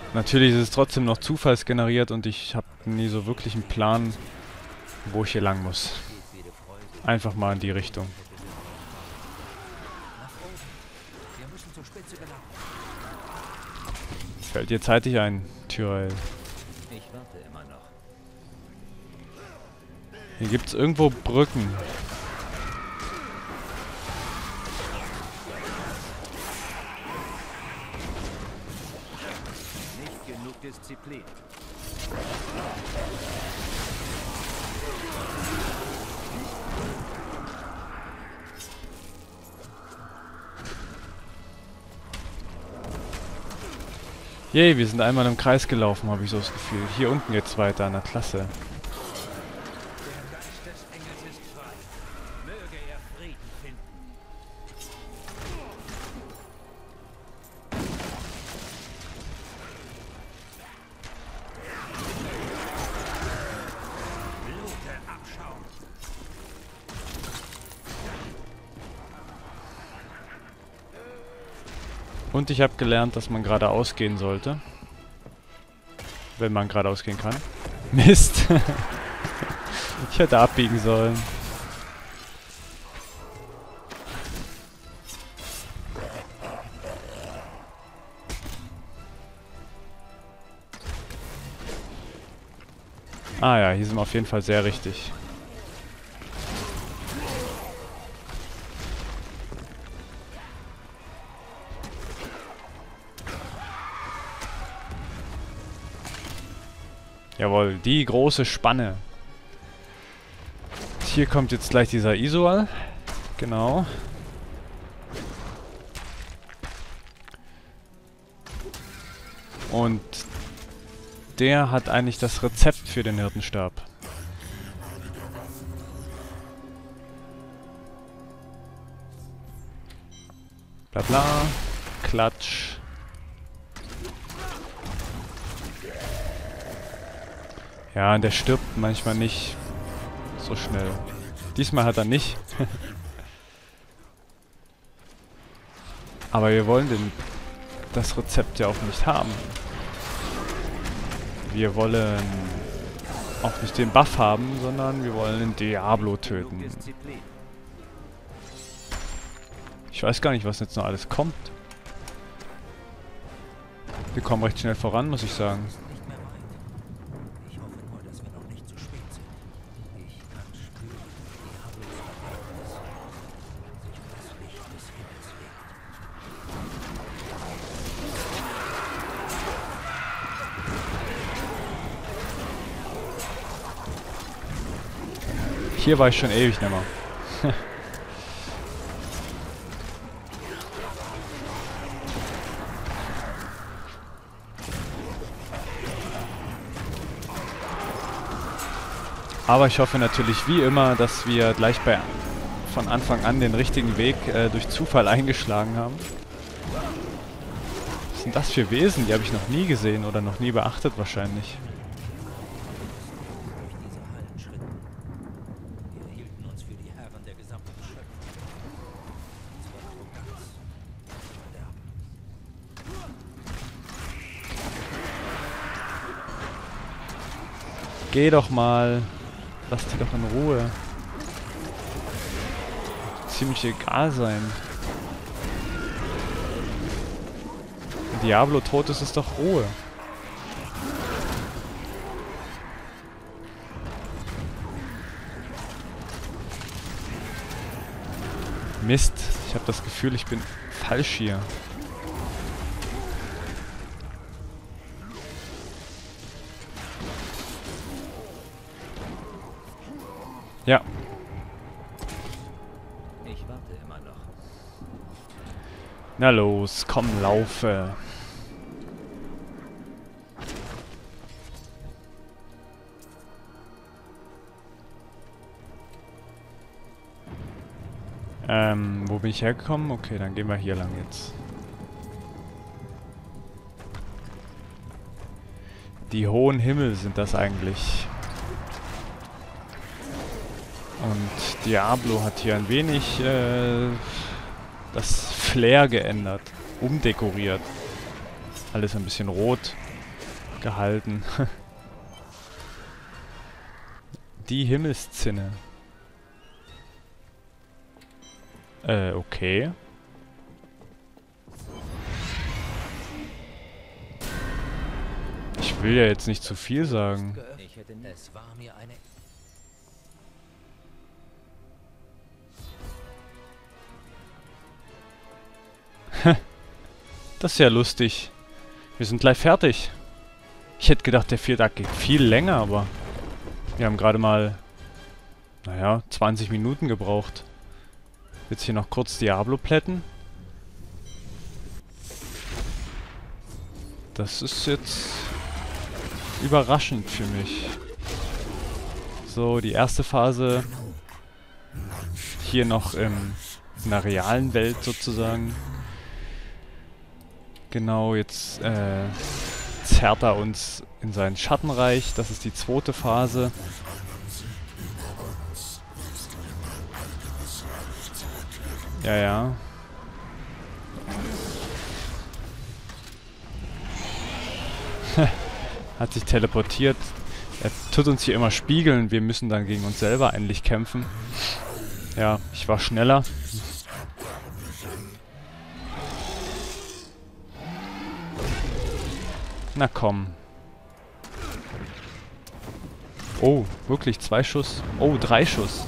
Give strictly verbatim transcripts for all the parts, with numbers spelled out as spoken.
Natürlich ist es trotzdem noch zufallsgeneriert und ich habe nie so wirklich einen Plan, wo ich hier lang muss. Einfach mal in die Richtung. Fällt dir zeitig ein, Tyrell. Ich warte immer noch. Hier gibt's irgendwo Brücken. Nicht genug Disziplin. Yay, wir sind einmal im Kreis gelaufen, habe ich so das Gefühl. Hier unten geht's weiter, na klasse. Der Geist des Engels ist frei. Möge er Frieden finden. Blute Abschaum. Und ich habe gelernt, dass man geradeaus gehen sollte. Wenn man geradeaus gehen kann. Mist! Ich hätte abbiegen sollen. Ah ja, hier sind wir auf jeden Fall sehr richtig. Jawohl, die große Spanne. Hier kommt jetzt gleich dieser Isual. Genau. Und der hat eigentlich das Rezept für den Hirtenstab. Bla bla. Klatsch. Ja, und der stirbt manchmal nicht so schnell. Diesmal hat er nicht. Aber wir wollen den, das Rezept ja auch nicht haben. Wir wollen auch nicht den Buff haben, sondern wir wollen den Diablo töten. Disziplin. Ich weiß gar nicht, was jetzt noch alles kommt. Wir kommen recht schnell voran, muss ich sagen. Nicht mehr weit. Ich hoffe nur, dass wir noch nicht zu spät sind. Ich kann spüren, wie Diablos Verderbnis sich um das Licht des Himmels legt. Hier war ich schon ewig nicht mehr. Aber ich hoffe natürlich wie immer, dass wir gleich bei von Anfang an den richtigen Weg äh, durch Zufall eingeschlagen haben. Was sind das für Wesen? Die habe ich noch nie gesehen oder noch nie beachtet wahrscheinlich. Durch diese Hallen schritten. Wir hielten uns für die Herren der gesamten Schöpfung. Unsere Arroganz. Verderben. Geh doch mal. Lass die doch in Ruhe. Ziemlich egal sein. Wenn Diablo tot ist, ist doch Ruhe. Mist. Ich habe das Gefühl, ich bin falsch hier. Ja. Ich warte immer noch. Na los, komm, laufe. Ähm, wo bin ich hergekommen? Okay, dann gehen wir hier lang jetzt. Die hohen Himmel sind das eigentlich. Und Diablo hat hier ein wenig äh, das Flair geändert, umdekoriert. Alles ein bisschen rot. gehalten. Die Himmelszinne. Äh, okay. Ich will ja jetzt nicht zu viel sagen. Ich hätte es war mir eine Das ist ja lustig. Wir sind gleich fertig. Ich hätte gedacht, der vierte Akt geht viel länger, aber wir haben gerade mal, naja, zwanzig Minuten gebraucht. Jetzt hier noch kurz Diablo plätten. Das ist jetzt überraschend für mich. So, die erste Phase hier noch im, in der realen Welt sozusagen. Genau, jetzt äh, zerrt er uns in sein Schattenreich. Das ist die zweite Phase. Ja, ja. Hat sich teleportiert. Er tut uns hier immer spiegeln. Wir müssen dann gegen uns selber endlich kämpfen. Ja, ich war schneller. Na komm. Oh, wirklich zwei Schuss. Oh, drei Schuss.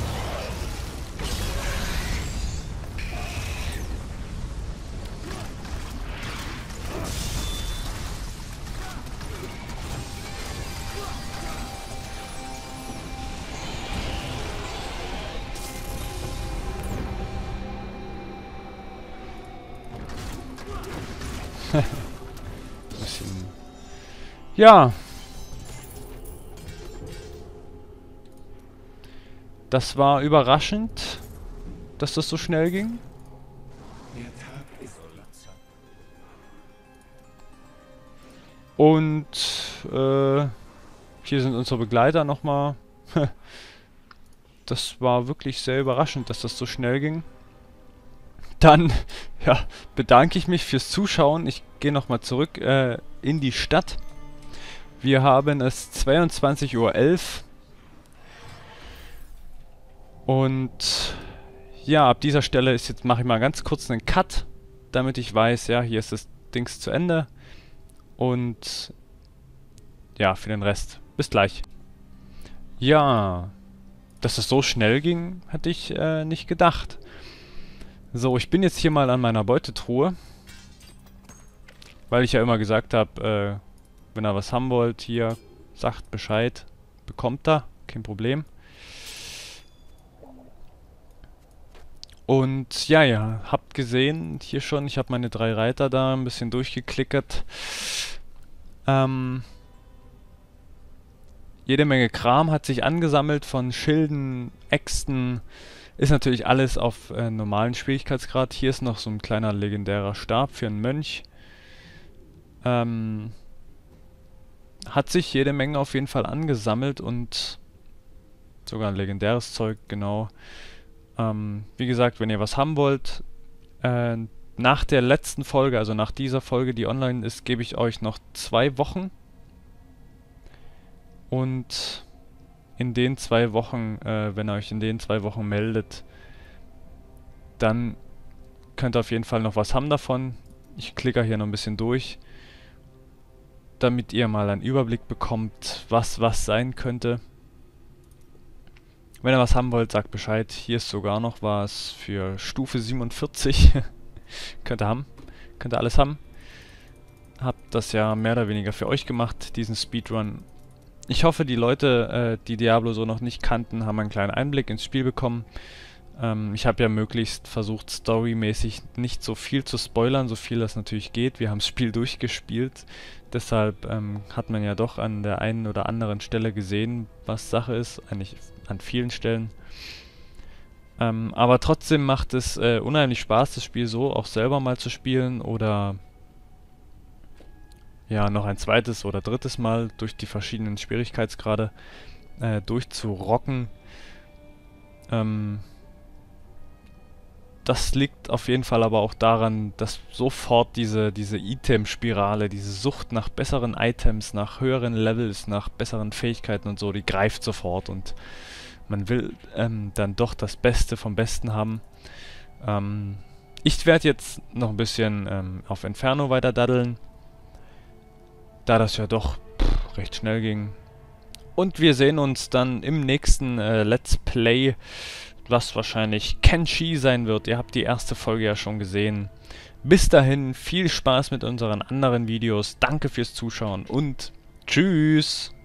Bisschen. Ja. Das war überraschend, dass das so schnell ging. Und äh, hier sind unsere Begleiter nochmal. Das war wirklich sehr überraschend, dass das so schnell ging. Dann ja, bedanke ich mich fürs Zuschauen. Ich gehe nochmal zurück äh, in die Stadt. Wir haben es zweiundzwanzig Uhr elf. Und ja, ab dieser Stelle ist jetzt mache ich mal ganz kurz einen Cut, damit ich weiß, ja, hier ist das Dings zu Ende. Und ja, für den Rest. Bis gleich. Ja, dass es so schnell ging, hatte ich äh, nicht gedacht. So, ich bin jetzt hier mal an meiner Beutetruhe. Weil ich ja immer gesagt habe, äh, wenn ihr was haben wollt, hier, sagt Bescheid, bekommt er, kein Problem. Und ja, ja, habt gesehen, hier schon, ich habe meine drei Reiter da ein bisschen durchgeklickert. Ähm, jede Menge Kram hat sich angesammelt von Schilden, Äxten. Ist natürlich alles auf äh, normalen Schwierigkeitsgrad. Hier ist noch so ein kleiner legendärer Stab für einen Mönch. Ähm, hat sich jede Menge auf jeden Fall angesammelt und sogar ein legendäres Zeug, genau. Ähm, wie gesagt, wenn ihr was haben wollt, äh, nach der letzten Folge, also nach dieser Folge, die online ist, gebe ich euch noch zwei Wochen. Und in den zwei Wochen, äh, wenn ihr euch in den zwei Wochen meldet, dann könnt ihr auf jeden Fall noch was haben davon. Ich klicke hier noch ein bisschen durch, damit ihr mal einen Überblick bekommt, was was sein könnte. Wenn ihr was haben wollt, sagt Bescheid. Hier ist sogar noch was für Stufe siebenundvierzig. Könnt ihr haben. Könnt ihr alles haben. Habt das ja mehr oder weniger für euch gemacht, diesen Speedrun. Ich hoffe, die Leute, äh, die Diablo so noch nicht kannten, haben einen kleinen Einblick ins Spiel bekommen. Ähm, ich habe ja möglichst versucht, storymäßig nicht so viel zu spoilern, so viel das natürlich geht. Wir haben das Spiel durchgespielt. Deshalb ähm, hat man ja doch an der einen oder anderen Stelle gesehen, was Sache ist. Eigentlich an vielen Stellen. Ähm, aber trotzdem macht es äh, unheimlich Spaß, das Spiel so auch selber mal zu spielen oder ja, noch ein zweites oder drittes Mal durch die verschiedenen Schwierigkeitsgrade äh, durchzurocken. Ähm, das liegt auf jeden Fall aber auch daran, dass sofort diese, diese Item-Spirale, diese Sucht nach besseren Items, nach höheren Levels, nach besseren Fähigkeiten und so, die greift sofort und man will ähm, dann doch das Beste vom Besten haben. Ähm, ich werde jetzt noch ein bisschen ähm, auf Inferno weiter daddeln, da das ja doch pff, recht schnell ging. Und wir sehen uns dann im nächsten äh, Let's Play, was wahrscheinlich Kenshi sein wird. Ihr habt die erste Folge ja schon gesehen. Bis dahin, viel Spaß mit unseren anderen Videos. Danke fürs Zuschauen und tschüss!